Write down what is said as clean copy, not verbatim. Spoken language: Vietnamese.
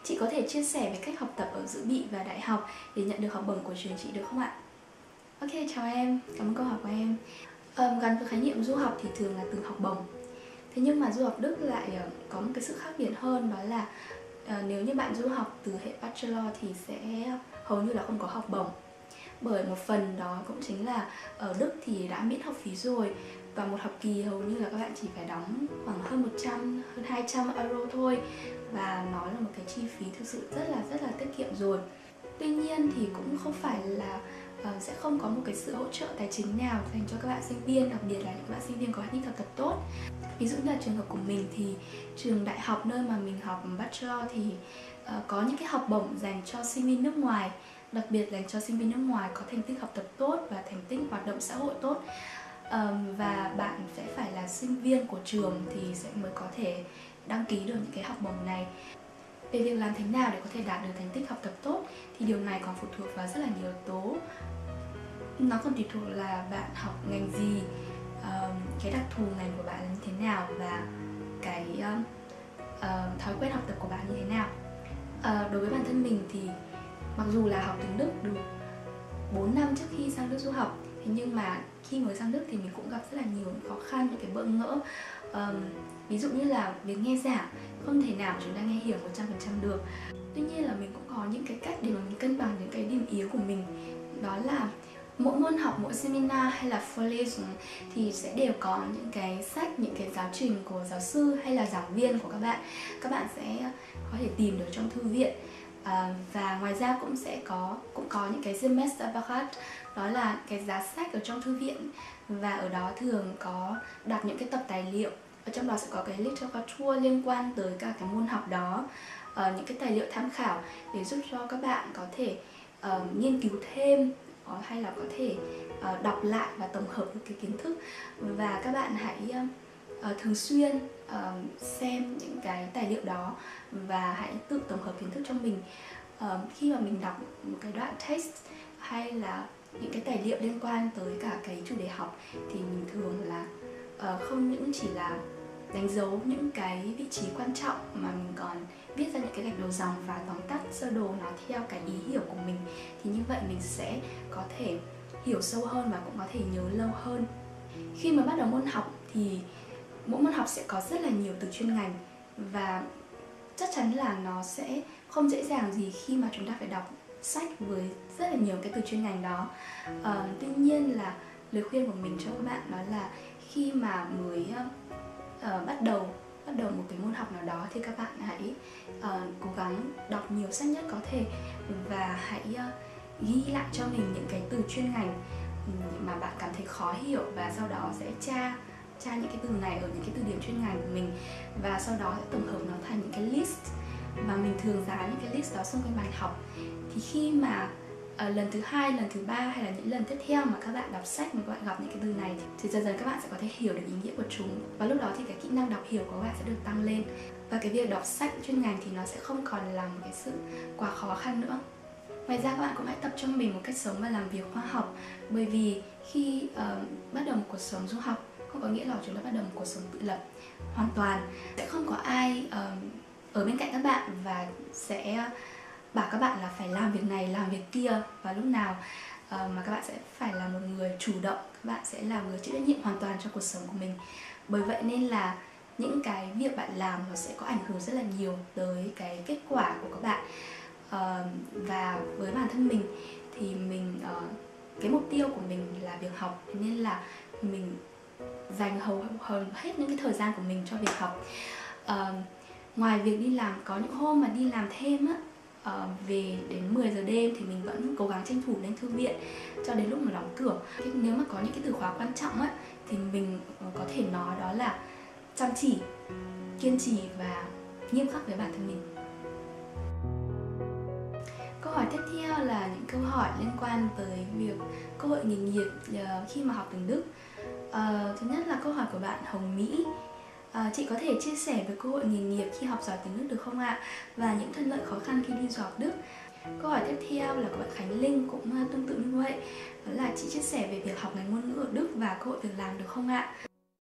Chị có thể chia sẻ về cách học tập ở dự bị và đại học để nhận được học bổng của trường chị được không ạ? Ok, chào em, cảm ơn câu hỏi của em. Gắn với khái niệm du học thì thường là từ học bổng. Thế nhưng mà du học Đức lại có một cái sự khác biệt hơn, đó là nếu như bạn du học từ hệ Bachelor thì sẽ hầu như là không có học bổng. Bởi một phần đó cũng chính là ở Đức thì đã miễn học phí rồi, và một học kỳ hầu như là các bạn chỉ phải đóng khoảng hơn 200 euro thôi, và nó là một cái chi phí thực sự rất là tiết kiệm rồi. Tuy nhiên thì cũng không phải là sẽ không có một cái sự hỗ trợ tài chính nào dành cho các bạn sinh viên, đặc biệt là những bạn sinh viên có thành tích học tập tốt. Ví dụ như là trường hợp của mình thì trường đại học nơi mà mình học Bachelor thì có những cái học bổng dành cho sinh viên nước ngoài, đặc biệt dành cho sinh viên nước ngoài có thành tích học tập tốt và thành tích hoạt động xã hội tốt. Và bạn sẽ phải là sinh viên của trường thì sẽ mới có thể đăng ký được những cái học bổng này. Về việc làm thế nào để có thể đạt được thành tích học tập tốt thì điều này còn phụ thuộc vào rất là nhiều yếu tố. Nó còn tùy thuộc là bạn học ngành gì, cái đặc thù ngành của bạn như thế nào và cái thói quen học tập của bạn như thế nào. Đối với bản thân mình thì mặc dù là học tiếng Đức được 4 năm trước khi sang Đức du học, thế nhưng mà khi mới sang Đức thì mình cũng gặp rất là nhiều khó khăn, những cái bỡ ngỡ. Ví dụ như là việc nghe giảng, không thể nào chúng ta nghe hiểu 100% được. Tuy nhiên là mình cũng có những cái cách để mà mình cân bằng những cái điểm yếu của mình. Đó là mỗi môn học, mỗi seminar hay là Vorlesung thì sẽ đều có những cái sách, những cái giáo trình của giáo sư hay là giảng viên của các bạn. Các bạn sẽ có thể tìm được trong thư viện. Và ngoài ra cũng có những cái Semesterpaket, đó là cái giá sách ở trong thư viện, và ở đó thường có đặt những cái tập tài liệu. Ở trong đó sẽ có cái literature liên quan tới cả cái môn học đó, những cái tài liệu tham khảo để giúp cho các bạn có thể nghiên cứu thêm, hay là có thể đọc lại và tổng hợp được cái kiến thức. Và các bạn hãy thường xuyên xem những cái tài liệu đó và hãy tự tổng hợp kiến thức cho mình. Khi mà mình đọc một cái đoạn text hay là những cái tài liệu liên quan tới cả cái chủ đề học thì mình thường là không những chỉ là đánh dấu những cái vị trí quan trọng mà mình còn viết ra những cái gạch đầu dòng và tóm tắt sơ đồ nó theo cái ý hiểu của mình. Thì như vậy mình sẽ có thể hiểu sâu hơn và cũng có thể nhớ lâu hơn. Khi mà bắt đầu môn học thì mỗi môn học sẽ có rất là nhiều từ chuyên ngành, và chắc chắn là nó sẽ không dễ dàng gì khi mà chúng ta phải đọc sách với rất là nhiều cái từ chuyên ngành đó. Tuy nhiên là lời khuyên của mình cho các bạn đó là khi mà mới bắt đầu một cái môn học nào đó thì các bạn hãy cố gắng đọc nhiều sách nhất có thể, và hãy ghi lại cho mình những cái từ chuyên ngành mà bạn cảm thấy khó hiểu, và sau đó sẽ tra những cái từ này ở những cái từ điển chuyên ngành của mình, và sau đó sẽ tổng hợp nó thành những cái list, và mình thường dán những cái list đó xung quanh bài học. Thì khi mà lần thứ 2, lần thứ 3 hay là những lần tiếp theo mà các bạn đọc sách mà các bạn gặp những cái từ này thì dần dần các bạn sẽ có thể hiểu được ý nghĩa của chúng, và lúc đó thì cái kỹ năng đọc hiểu của các bạn sẽ được tăng lên, và cái việc đọc sách chuyên ngành thì nó sẽ không còn là một cái sự quá khó khăn nữa. Ngoài ra các bạn cũng hãy tập cho mình một cách sống và làm việc khoa học, bởi vì khi bắt đầu một cuộc sống du học không có nghĩa là chúng ta bắt đầu một cuộc sống tự lập hoàn toàn. Sẽ không có ai ở bên cạnh các bạn và sẽ bảo các bạn là phải làm việc này, làm việc kia vào lúc nào, mà các bạn sẽ phải là một người chủ động, các bạn sẽ là người chịu trách nhiệm hoàn toàn cho cuộc sống của mình. Bởi vậy nên là những cái việc bạn làm nó sẽ có ảnh hưởng rất là nhiều tới cái kết quả của các bạn. Và với bản thân mình thì cái mục tiêu của mình là việc học, nên là mình dành hầu hết những cái thời gian của mình cho việc học. Ngoài việc đi làm, có những hôm mà đi làm thêm á, về đến 10 giờ đêm thì mình vẫn cố gắng tranh thủ lên thư viện cho đến lúc mà đóng cửa. Nếu mà có những cái từ khóa quan trọng á, thì mình có thể nói đó là chăm chỉ, kiên trì và nghiêm khắc với bản thân mình. Câu hỏi tiếp theo là những câu hỏi liên quan tới việc cơ hội nghề nghiệp khi mà học tiếng Đức. Thứ nhất là câu hỏi của bạn Hồng Mỹ. Chị có thể chia sẻ về cơ hội nghề nghiệp khi học giỏi tiếng Đức được không ạ? Và những thuận lợi khó khăn khi đi du học Đức. Câu hỏi tiếp theo là của bạn Khánh Linh, cũng tương tự như vậy. Đó là chị chia sẻ về việc học ngành ngôn ngữ ở Đức và cơ hội việc làm được không ạ?